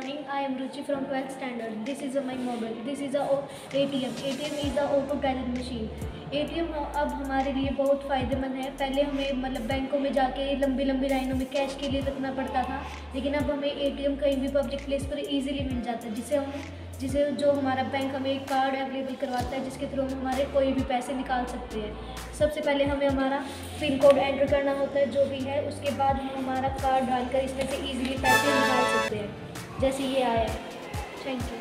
morning. I am Ruchi from 12th standard. This is my mobile. This is a ATM. ATM is a auto teller machine. ATM अब हमारे लिए बहुत फ़ायदेमंद है। पहले हमें मतलब बैंकों में जाके लंबी लंबी लाइनों में कैश के लिए रखना पड़ता था, लेकिन अब हमें ATM कहीं भी पब्लिक प्लेस पर इजीली मिल जाता है, जिसे जो हमारा बैंक हमें एक कार्ड अवेलेबल करवाता है, जिसके थ्रू हम हमारे कोई भी पैसे निकाल सकते हैं। सबसे पहले हमें हमारा पिन कोड एंटर करना होता है जो भी है, उसके बाद हम हमारा कार्ड डालकर इसमें से ईजिली पैसे निकाल सकते हैं, जैसे ये आया है। Thank you.